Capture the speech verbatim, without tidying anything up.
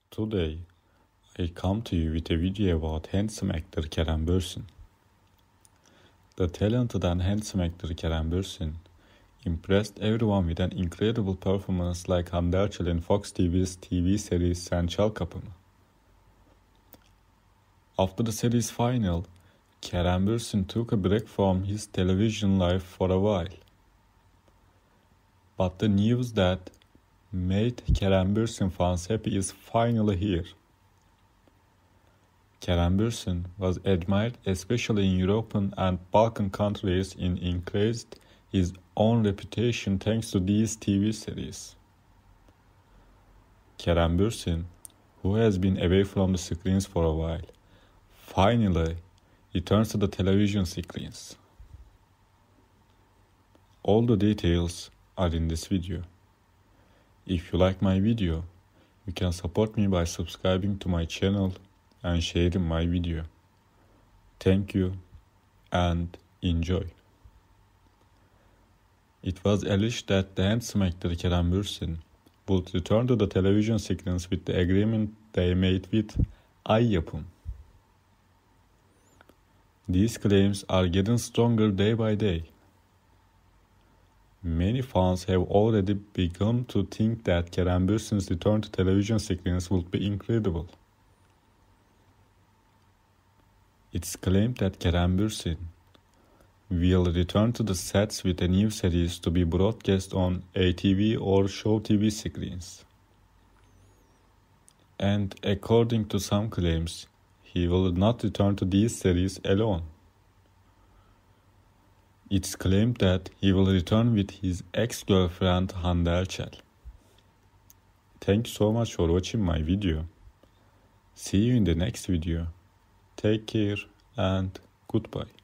Today, I come to you with a video about handsome actor Kerem Bürsin. The talented and handsome actor Kerem Bürsin impressed everyone with an incredible performance like Hande Erçel in Fox T V's T V series Sen Çal Kapımı. After the series final, Kerem Bürsin took a break from his television life for a while. But the news that made Kerem Bürsin fans happy is finally here. Kerem Bürsin was admired especially in European and Balkan countries and increased his own reputation thanks to these T V series. Kerem Bürsin, who has been away from the screens for a while, finally returns to the television screens. All the details are in this video. If you like my video, you can support me by subscribing to my channel and sharing my video. Thank you and enjoy. It was alleged that the handsome actor Kerem Bürsin would return to the television screens with the agreement they made with Ay Yapım. These claims are getting stronger day by day. Many fans have already begun to think that Kerem Bürsin's return to television screens would be incredible. It's claimed that Kerem Bürsin will return to the sets with a new series to be broadcast on A T V or Show T V screens. And according to some claims, he will not return to these series alone. It's claimed that he will return with his ex-girlfriend Hande Erçel. Thank you so much for watching my video. See you in the next video. Take care and goodbye.